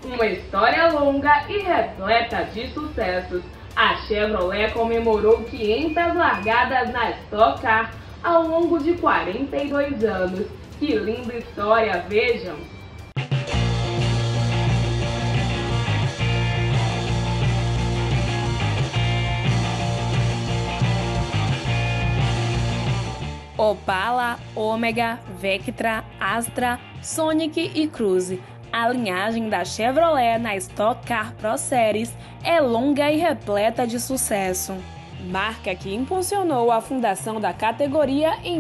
uma história longa e repleta de sucessos, a Chevrolet comemorou 500 largadas na Stock Car ao longo de 42 anos. Que linda história, vejam! Opala, Ômega, Vectra, Astra, Sonic e Cruze. A linhagem da Chevrolet na Stock Car Pro Series é longa e repleta de sucesso. Marca que impulsionou a fundação da categoria em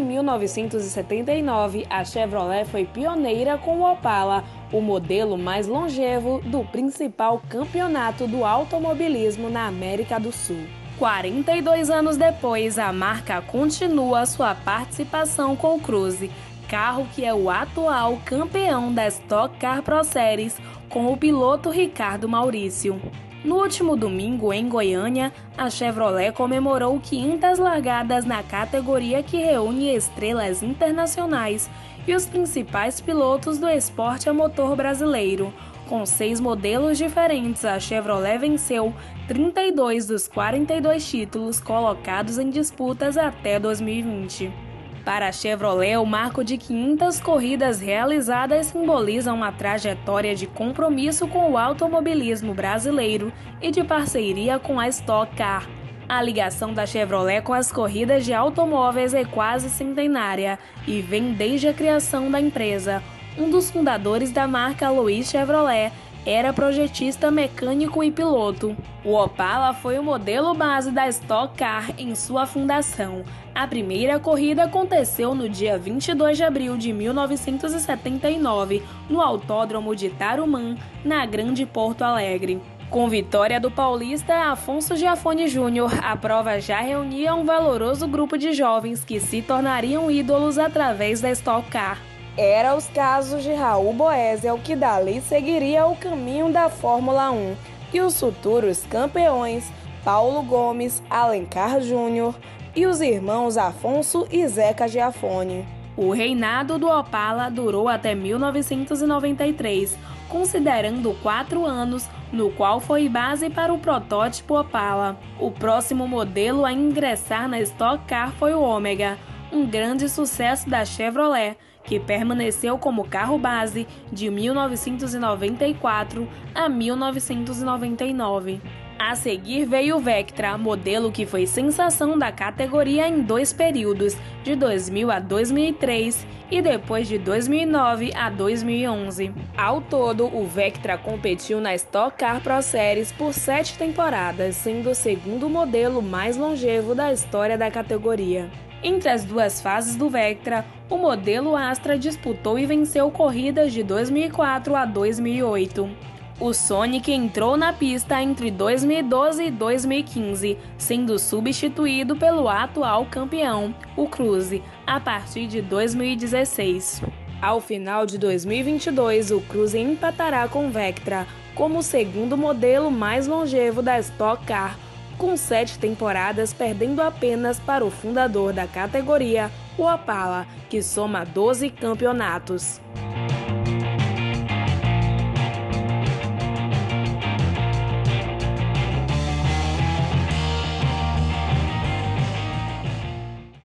1979, a Chevrolet foi pioneira com o Opala, o modelo mais longevo do principal campeonato do automobilismo na América do Sul. 42 anos depois, a marca continua sua participação com o Cruze, carro que é o atual campeão da Stock Car Pro Series, com o piloto Ricardo Maurício. No último domingo, em Goiânia, a Chevrolet comemorou 500 largadas na categoria que reúne estrelas internacionais e os principais pilotos do esporte a motor brasileiro. Com 6 modelos diferentes, a Chevrolet venceu 32 dos 42 títulos colocados em disputas até 2020. Para a Chevrolet, o marco de 500 corridas realizadas simboliza uma trajetória de compromisso com o automobilismo brasileiro e de parceria com a Stock Car. A ligação da Chevrolet com as corridas de automóveis é quase centenária e vem desde a criação da empresa. Um dos fundadores da marca, Louis Chevrolet, era projetista, mecânico e piloto. O Opala foi o modelo base da Stock Car em sua fundação. A primeira corrida aconteceu no dia 22 de abril de 1979, no Autódromo de Tarumã, na Grande Porto Alegre. Com vitória do paulista Afonso Giafone Júnior, a prova já reunia um valoroso grupo de jovens que se tornariam ídolos através da Stock Car. Eram os casos de Raul Boesel, que dali seguiria o caminho da Fórmula 1, e os futuros campeões Paulo Gomes, Alencar Júnior e os irmãos Afonso e Zeca Giafone. O reinado do Opala durou até 1993, considerando 4 anos, no qual foi base para o protótipo Opala. O próximo modelo a ingressar na Stock Car foi o Ômega, um grande sucesso da Chevrolet, que permaneceu como carro base de 1994 a 1999. A seguir veio o Vectra, modelo que foi sensação da categoria em 2 períodos, de 2000 a 2003 e depois de 2009 a 2011. Ao todo, o Vectra competiu na Stock Car Pro Series por 7 temporadas, sendo o segundo modelo mais longevo da história da categoria. Entre as 2 fases do Vectra, o modelo Astra disputou e venceu corridas de 2004 a 2008. O Sonic entrou na pista entre 2012 e 2015, sendo substituído pelo atual campeão, o Cruze, a partir de 2016. Ao final de 2022, o Cruze empatará com o Vectra como o segundo modelo mais longevo da Stock Car, com 7 temporadas, perdendo apenas para o fundador da categoria, o Opala, que soma 12 campeonatos.